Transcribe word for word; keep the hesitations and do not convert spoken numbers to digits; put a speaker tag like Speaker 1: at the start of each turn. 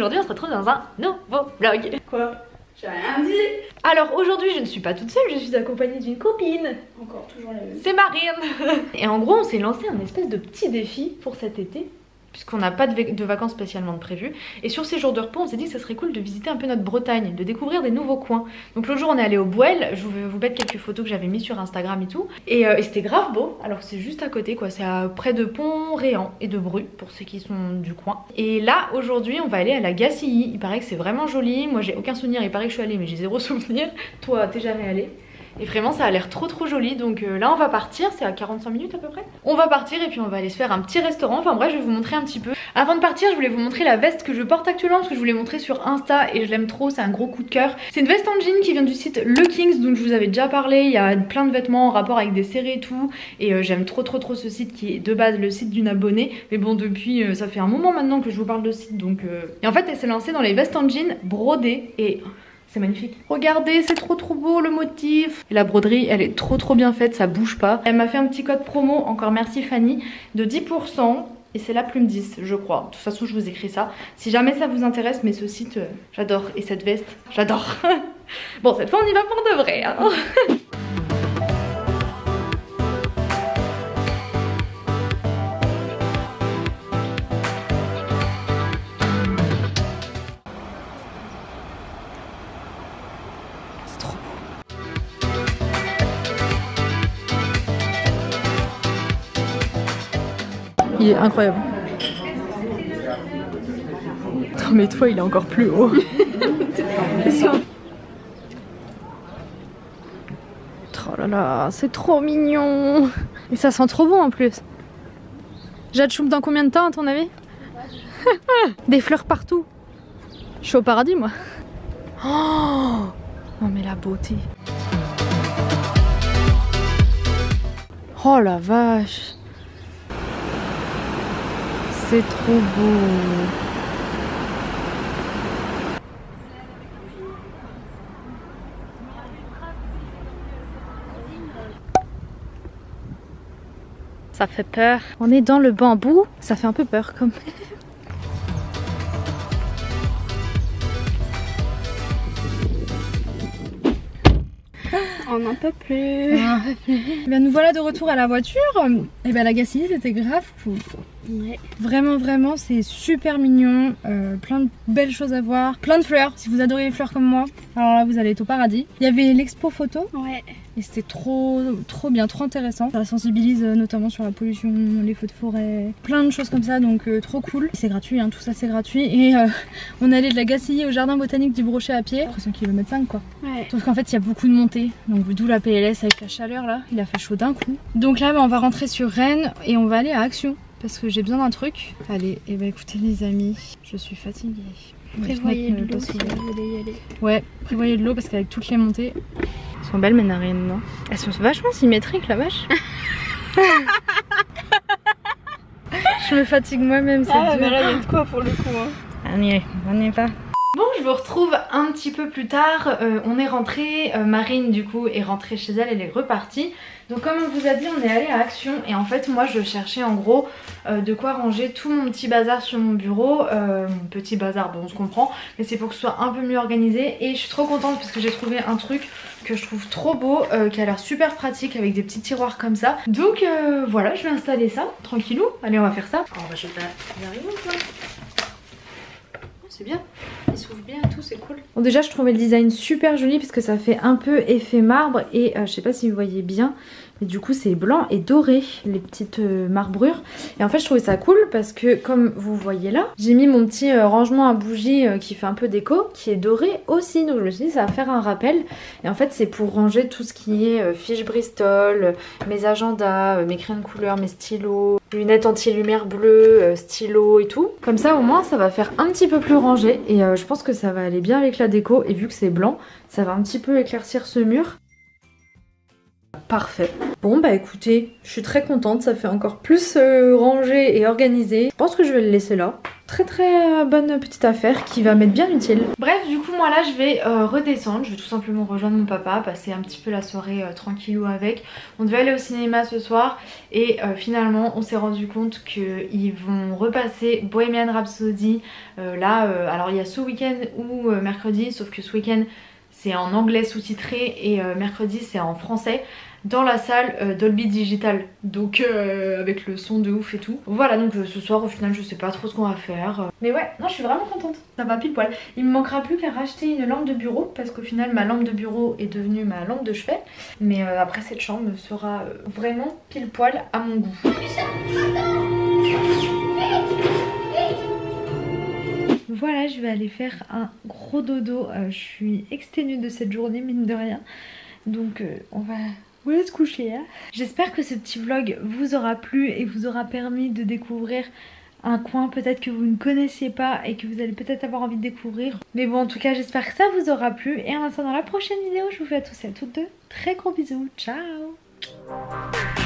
Speaker 1: aujourd'hui on se retrouve dans un nouveau vlog.
Speaker 2: Quoi? J'ai rien dit.
Speaker 1: Alors aujourd'hui je ne suis pas toute seule, je suis accompagnée d'une copine.
Speaker 2: Encore toujours la même.
Speaker 1: C'est Marine. Et en gros on s'est lancé un espèce de petit défi pour cet été, puisqu'on n'a pas de, de vacances spécialement prévues. Et sur ces jours de repos, on s'est dit que ça serait cool de visiter un peu notre Bretagne, de découvrir des nouveaux coins. Donc l'autre jour, on est allé au Bouel. Je vais vous mettre quelques photos que j'avais mises sur Instagram et tout. Et, euh, et c'était grave beau. Alors que c'est juste à côté, quoi. C'est à près de Pont-Réan et de Bru, pour ceux qui sont du coin. Et là, aujourd'hui, on va aller à la Gacilly. Il paraît que c'est vraiment joli. Moi, j'ai aucun souvenir. Il paraît que je suis allée, mais j'ai zéro souvenir. Toi, t'es jamais allée? Et vraiment ça a l'air trop trop joli, donc euh, là on va partir, c'est à quarante-cinq minutes à peu près. On va partir et puis on va aller se faire un petit restaurant, enfin bref je vais vous montrer un petit peu. Avant de partir je voulais vous montrer la veste que je porte actuellement parce que je vous l'ai montrée sur Insta et je l'aime trop, c'est un gros coup de cœur. C'est une veste en jean qui vient du site Le Kings dont je vous avais déjà parlé, il y a plein de vêtements en rapport avec des serrés et tout. Et euh, j'aime trop trop trop ce site qui est de base le site d'une abonnée. Mais bon depuis euh, ça fait un moment maintenant que je vous parle de ce site donc... Euh... Et en fait elle s'est lancée dans les vestes en jean brodées et... c'est magnifique. Regardez, c'est trop trop beau le motif. Et la broderie, elle est trop trop bien faite, ça bouge pas. Elle m'a fait un petit code promo, encore merci Fanny, de dix pour cent. Et c'est la plume dix, je crois. De toute façon, je vous écris ça. Si jamais ça vous intéresse, mais ce site, euh, j'adore. Et cette veste, j'adore. Bon, cette fois, on y va pour de vrai. Hein. Il est incroyable. Oh mais toi il est encore plus haut. Oh là là, c'est trop mignon. Et ça sent trop bon en plus. Jade Choum dans combien de temps à ton avis? Des fleurs partout. Je suis au paradis moi. Oh, oh mais la beauté. Oh la vache. C'est trop beau. Ça fait peur. On est dans le bambou, ça fait un peu peur quand même.
Speaker 2: On n'en peut plus.
Speaker 1: Ah, ben nous voilà de retour à la voiture. Et ben la Gacilly c'était grave cool.
Speaker 2: Ouais.
Speaker 1: Vraiment vraiment c'est super mignon, euh, plein de belles choses à voir, plein de fleurs, si vous adorez les fleurs comme moi, alors là vous allez être au paradis. Il y avait l'expo photo,
Speaker 2: ouais. Et
Speaker 1: c'était trop trop bien, trop intéressant. Ça sensibilise notamment sur la pollution, les feux de forêt, plein de choses comme ça, donc euh, trop cool. C'est gratuit, hein, tout ça c'est gratuit. Et euh, on est allé de la Gacilly au jardin botanique du Brochet à pied, cinq kilomètres cinq quoi. Ouais. Sauf qu'en fait il y a beaucoup de montées, donc d'où la P L S avec la chaleur là, il a fait chaud d'un coup. Donc là bah, on va rentrer sur Rennes et on va aller à Action. Parce que j'ai besoin d'un truc. Allez, et bah écoutez les amis, je suis fatiguée.
Speaker 2: Prévoyez de l'eau si vous voulez y aller.
Speaker 1: Ouais, prévoyez de l'eau parce qu'avec toutes les montées... Elles sont belles mes narines, non? Elles sont vachement symétriques la vache. Je me fatigue moi-même, c'est
Speaker 2: Ah
Speaker 1: dur.
Speaker 2: bah là il y a de quoi pour le coup hein.
Speaker 1: On y est, on y est pas. Bon, je vous retrouve un petit peu plus tard, euh, on est rentré, euh, Marine du coup est rentrée chez elle, elle est repartie. Donc comme on vous a dit, on est allé à Action et en fait moi je cherchais en gros euh, de quoi ranger tout mon petit bazar sur mon bureau. euh, Mon petit bazar, bon on se comprend, mais c'est pour que ce soit un peu mieux organisé. Et je suis trop contente parce que j'ai trouvé un truc que je trouve trop beau, euh, qui a l'air super pratique avec des petits tiroirs comme ça. Donc euh, voilà, je vais installer ça, tranquillou. Allez on va faire ça. Oh, on va jeter la remote là. C'est bien, il s'ouvre bien et tout, c'est cool. Bon déjà je trouvais le design super joli parce que ça fait un peu effet marbre et euh, je sais pas si vous voyez bien, mais du coup c'est blanc et doré les petites euh, marbrures. Et en fait je trouvais ça cool parce que comme vous voyez là, j'ai mis mon petit euh, rangement à bougies euh, qui fait un peu déco, qui est doré aussi. Donc je me suis dit ça va faire un rappel. Et en fait c'est pour ranger tout ce qui est euh, fiches Bristol, euh, mes agendas, euh, mes crayons de couleur, mes stylos, lunettes anti-lumière bleue, euh, stylos et tout. Comme ça au moins ça va faire un petit peu plus rangé et euh, je pense que ça va aller bien avec la déco et vu que c'est blanc, ça va un petit peu éclaircir ce mur. Parfait. Bon bah écoutez, je suis très contente, ça fait encore plus euh, rangé et organisé. Je pense que je vais le laisser là. Très très euh, bonne petite affaire qui va m'être bien utile. Bref, du coup moi là je vais euh, redescendre, je vais tout simplement rejoindre mon papa, passer un petit peu la soirée euh, tranquillou avec. On devait aller au cinéma ce soir et euh, finalement on s'est rendu compte qu'ils vont repasser Bohemian Rhapsody euh, là, euh, alors il y a ce week-end ou euh, mercredi, sauf que ce week-end c'est en anglais sous-titré et euh, mercredi c'est en français dans la salle euh, Dolby Digital, donc euh, avec le son de ouf et tout. Voilà, donc euh, ce soir au final je sais pas trop ce qu'on va faire, mais ouais, non je suis vraiment contente, ça va pile poil. Il me manquera plus qu'à racheter une lampe de bureau parce qu'au final ma lampe de bureau est devenue ma lampe de chevet, mais euh, après cette chambre sera euh, vraiment pile poil à mon goût. Voilà, je vais aller faire un gros dodo, euh, je suis exténuée de cette journée mine de rien, donc euh, on va... on va se coucher hein. J'espère que ce petit vlog vous aura plu et vous aura permis de découvrir un coin peut-être que vous ne connaissiez pas et que vous allez peut-être avoir envie de découvrir. Mais bon, en tout cas j'espère que ça vous aura plu et en attendant la prochaine vidéo, je vous fais à tous et à toutes deux très gros bisous, ciao.